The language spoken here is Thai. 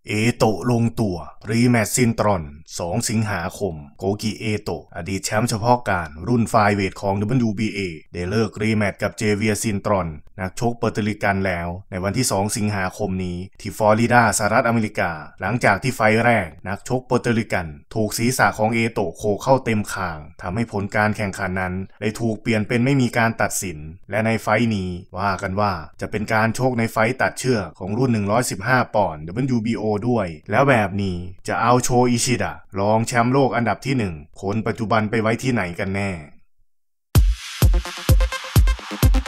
เอโตะลงตัวรีแมตช์ซินตรอน2 สิงหาคมโกกิเอโตะอดีตแชมป์เฉพาะการรุ่นไฟเวทของ WBA ได้เลิกรีแมตช์กับเจเวียร์ซินตรอนนักชกเปอร์โตริกันแล้วในวันที่2 สิงหาคมนี้ที่ฟลอริดาสหรัฐอเมริกาหลังจากที่ไฟแรกนักชกเปอร์โตริกันถูกศีรษะของเอโตะโขกเข้าเต็มคางทำให้ผลการแข่งขันนั้นได้ถูกเปลี่ยนเป็นไม่มีการตัดสินและในไฟนี้ว่ากันว่าจะเป็นการชกในไฟตัดเชือกของรุ่น115 ปอนด์ WBO ด้วยแล้วแบบนี้จะเอาโชอิชิดะรองแชมป์โลกอันดับที่1คนปัจจุบันไปไว้ที่ไหนกันแน่